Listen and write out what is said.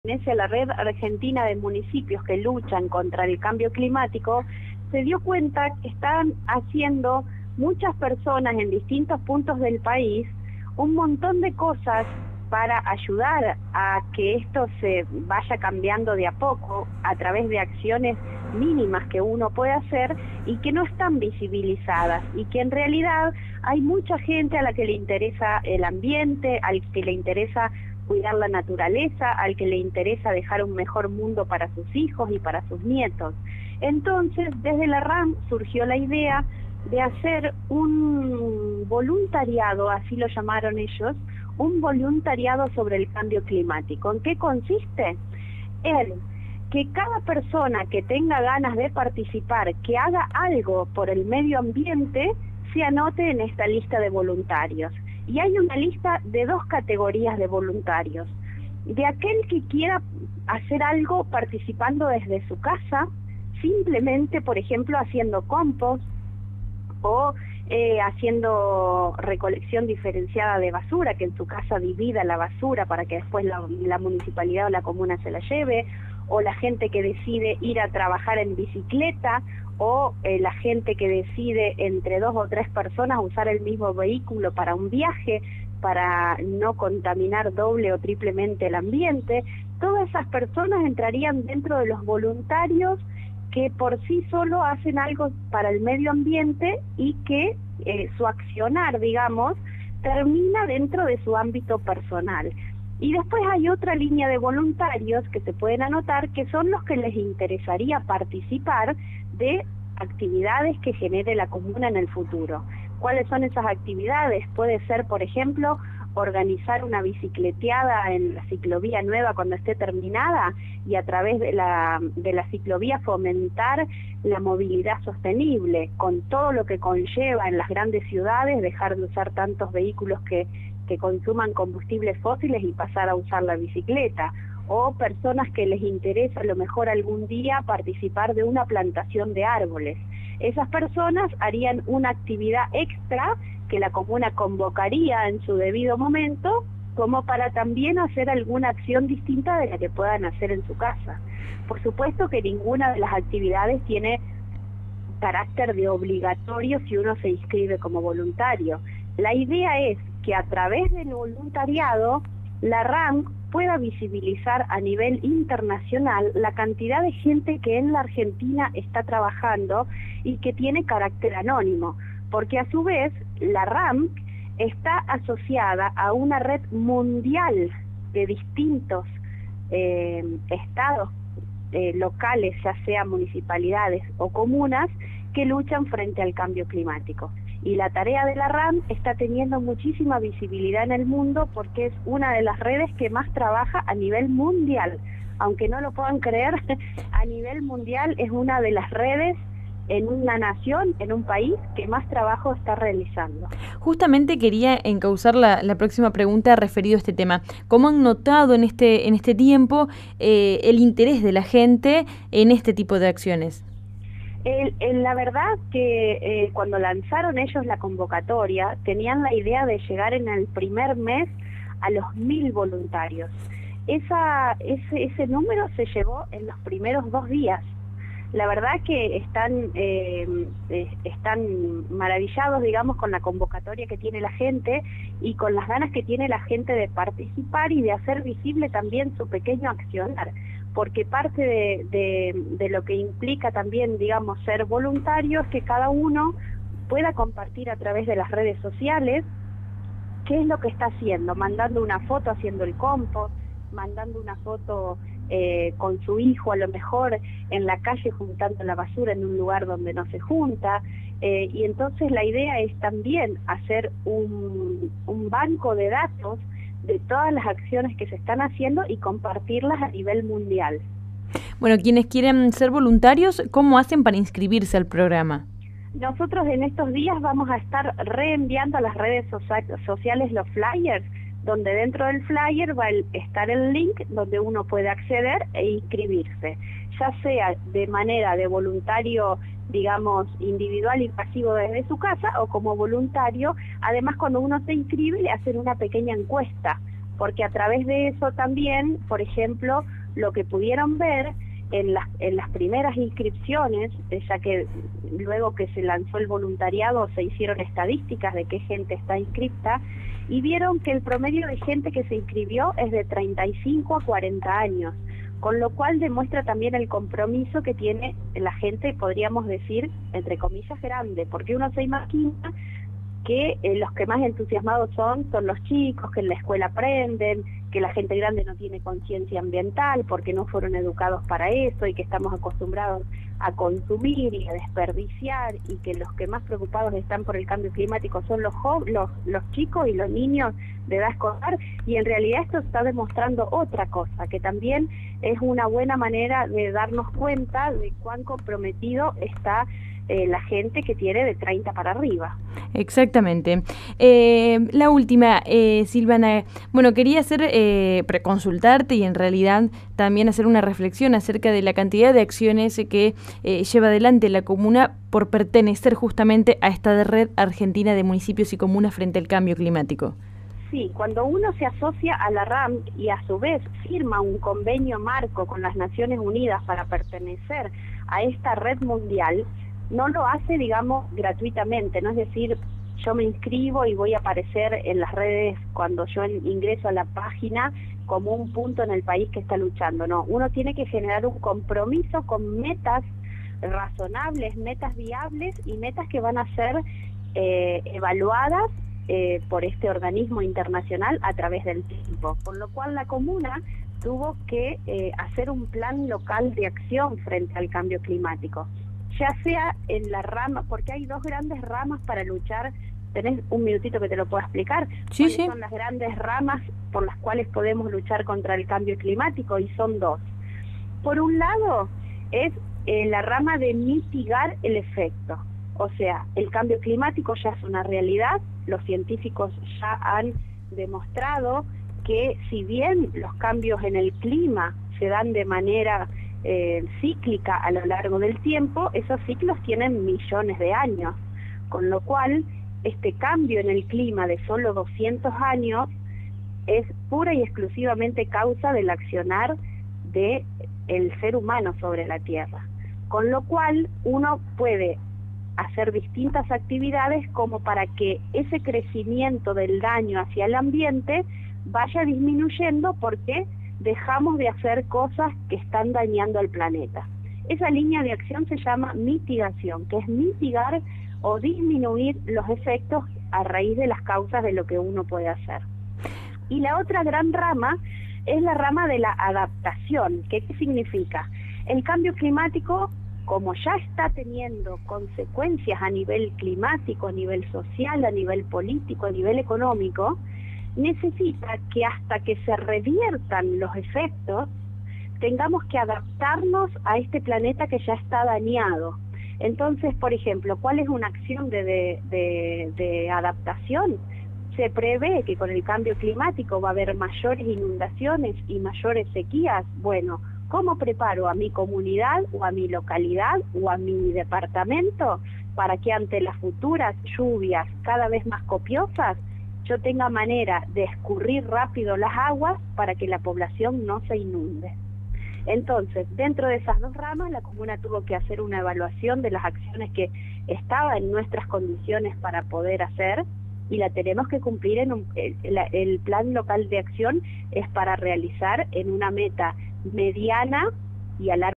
pertenece a la Red Argentina de Municipios que luchan contra el cambio climático, se dio cuenta que están haciendo muchas personas en distintos puntos del país un montón de cosas para ayudar a que esto se vaya cambiando de a poco a través de acciones mínimas que uno puede hacer y que no están visibilizadas, y que en realidad hay mucha gente a la que le interesa el ambiente, al que le interesa cuidar la naturaleza, al que le interesa dejar un mejor mundo para sus hijos y para sus nietos. Entonces, desde la RAM surgió la idea de hacer un voluntariado, así lo llamaron ellos, un voluntariado sobre el cambio climático. ¿En qué consiste? En que cada persona que tenga ganas de participar, que haga algo por el medio ambiente, se anote en esta lista de voluntarios. Y hay una lista de dos categorías de voluntarios: de aquel que quiera hacer algo participando desde su casa, simplemente, por ejemplo, haciendo compost o haciendo recolección diferenciada de basura, que en su casa divida la basura para que después la municipalidad o la comuna se la lleve, o la gente que decide ir a trabajar en bicicleta, o la gente que decide entre 2 o 3 personas usar el mismo vehículo para un viaje, para no contaminar doble o triplemente el ambiente. Todas esas personas entrarían dentro de los voluntarios que por sí solo hacen algo para el medio ambiente y que su accionar, digamos, termina dentro de su ámbito personal. Y después hay otra línea de voluntarios que se pueden anotar, que son los que les interesaría participar de actividades que genere la comuna en el futuro. ¿Cuáles son esas actividades? Puede ser, por ejemplo, organizar una bicicleteada en la ciclovía nueva cuando esté terminada, y a través de la ciclovía fomentar la movilidad sostenible, con todo lo que conlleva en las grandes ciudades, dejar de usar tantos vehículos que consuman combustibles fósiles y pasar a usar la bicicleta. O personas que les interesa a lo mejor algún día participar de una plantación de árboles. Esas personas harían una actividad extra que la comuna convocaría en su debido momento, como para también hacer alguna acción distinta de la que puedan hacer en su casa. Por supuesto que ninguna de las actividades tiene carácter de obligatorio si uno se inscribe como voluntario. La idea es que a través del voluntariado la RAM pueda visibilizar a nivel internacional la cantidad de gente que en la Argentina está trabajando y que tiene carácter anónimo, porque a su vez la RAM está asociada a una red mundial de distintos estados locales, ya sea municipalidades o comunas, que luchan frente al cambio climático. Y la tarea de la RAM está teniendo muchísima visibilidad en el mundo porque es una de las redes que más trabaja a nivel mundial. Aunque no lo puedan creer, a nivel mundial es una de las redes en una nación, en un país, que más trabajo está realizando. Justamente quería encauzar la próxima pregunta referido a este tema. ¿Cómo han notado en este tiempo el interés de la gente en este tipo de acciones? La verdad que cuando lanzaron ellos la convocatoria, tenían la idea de llegar en el primer mes a los 1000 voluntarios. Ese número se llegó en los primeros 2 días. La verdad que están maravillados, digamos, con la convocatoria que tiene la gente y con las ganas que tiene la gente de participar y de hacer visible también su pequeño accionar, porque parte de lo que implica también, digamos, ser voluntario es que cada uno pueda compartir a través de las redes sociales qué es lo que está haciendo, mandando una foto haciendo el compost, mandando una foto con su hijo a lo mejor en la calle juntando la basura en un lugar donde no se junta, y entonces la idea es también hacer un banco de datos de todas las acciones que se están haciendo y compartirlas a nivel mundial. Bueno, quienes quieren ser voluntarios, ¿cómo hacen para inscribirse al programa? Nosotros en estos días vamos a estar reenviando a las redes sociales los flyers, donde dentro del flyer va a estar el link donde uno puede acceder e inscribirse, ya sea de manera de voluntario, digamos, individual y pasivo desde su casa, o como voluntario. Además, cuando uno se inscribe le hacen una pequeña encuesta porque a través de eso también, por ejemplo, lo que pudieron ver en las primeras inscripciones, ya que luego que se lanzó el voluntariado se hicieron estadísticas de qué gente está inscripta, y vieron que el promedio de gente que se inscribió es de 35 a 40 años, con lo cual demuestra también el compromiso que tiene la gente, podríamos decir, entre comillas, grande, porque uno se imagina que los que más entusiasmados son los chicos, que en la escuela aprenden, que la gente grande no tiene conciencia ambiental porque no fueron educados para eso y que estamos acostumbrados a consumir y a desperdiciar, y que los que más preocupados están por el cambio climático son los chicos y los niños de edad escolar, y en realidad esto está demostrando otra cosa, que también es una buena manera de darnos cuenta de cuán comprometido está la gente que tiene de 30 para arriba. Exactamente. La última, Silvana, bueno, quería consultarte y en realidad también hacer una reflexión acerca de la cantidad de acciones que lleva adelante la comuna por pertenecer justamente a esta red argentina de municipios y comunas frente al cambio climático. Sí, cuando uno se asocia a la RAM y a su vez firma un convenio marco con las Naciones Unidas para pertenecer a esta red mundial, no lo hace, digamos, gratuitamente, no es decir, yo me inscribo y voy a aparecer en las redes cuando yo ingreso a la página como un punto en el país que está luchando. No, uno tiene que generar un compromiso con metas razonables, metas viables y metas que van a ser evaluadas por este organismo internacional a través del tiempo, con lo cual la comuna tuvo que hacer un plan local de acción frente al cambio climático, ya sea en la rama, porque hay dos grandes ramas para luchar. ¿Tenés un minutito que te lo pueda explicar? Sí, ¿Cuáles sí. son las grandes ramas por las cuales podemos luchar contra el cambio climático? Y son dos. Por un lado, es la rama de mitigar el efecto. O sea, el cambio climático ya es una realidad, los científicos ya han demostrado que si bien los cambios en el clima se dan de manera cíclica a lo largo del tiempo, esos ciclos tienen millones de años, con lo cual este cambio en el clima de solo 200 años es pura y exclusivamente causa del accionar del ser humano sobre la Tierra, con lo cual uno puede hacer distintas actividades como para que ese crecimiento del daño hacia el ambiente vaya disminuyendo, porque dejamos de hacer cosas que están dañando al planeta. Esa línea de acción se llama mitigación, que es mitigar o disminuir los efectos a raíz de las causas de lo que uno puede hacer. Y la otra gran rama es la rama de la adaptación. ¿Qué significa? El cambio climático, como ya está teniendo consecuencias a nivel climático, a nivel social, a nivel político, a nivel económico, necesita que hasta que se reviertan los efectos, tengamos que adaptarnos a este planeta que ya está dañado. Entonces, por ejemplo, ¿cuál es una acción de adaptación? Se prevé que con el cambio climático va a haber mayores inundaciones y mayores sequías. Bueno, ¿cómo preparo a mi comunidad o a mi localidad o a mi departamento para que ante las futuras lluvias cada vez más copiosas yo tenga manera de escurrir rápido las aguas para que la población no se inunde? Entonces, dentro de esas dos ramas, la comuna tuvo que hacer una evaluación de las acciones que estaban en nuestras condiciones para poder hacer, y la tenemos que cumplir el plan local de acción es para realizar en una meta mediana y a largo